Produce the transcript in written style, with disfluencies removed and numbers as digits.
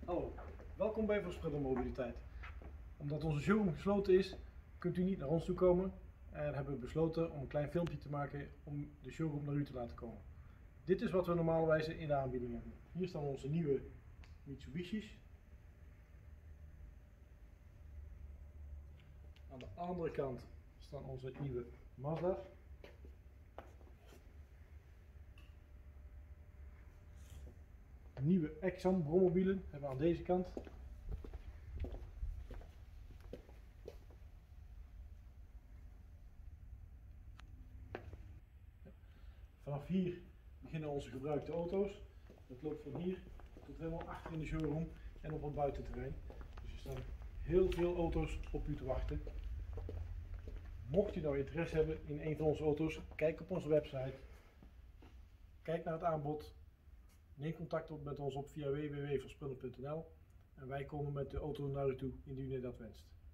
Hallo, welkom bij Verspreide Mobiliteit. Omdat onze showroom gesloten is, kunt u niet naar ons toe komen en hebben we besloten om een klein filmpje te maken om de showroom naar u te laten komen. Dit is wat we normalerwijs in de aanbieding hebben. Hier staan onze nieuwe Mitsubishi's. Aan de andere kant staan onze nieuwe Mazda's. Nieuwe Exxon brommobielen hebben we aan deze kant. Vanaf hier beginnen onze gebruikte auto's. Dat loopt van hier tot helemaal achter in de showroom en op het buitenterrein. Dus er staan heel veel auto's op u te wachten. Mocht u nou interesse hebben in een van onze auto's, kijk op onze website. Kijk naar het aanbod. Neem contact op met ons op via www.verspullen.nl en wij komen met de auto naar u toe indien u dat wenst.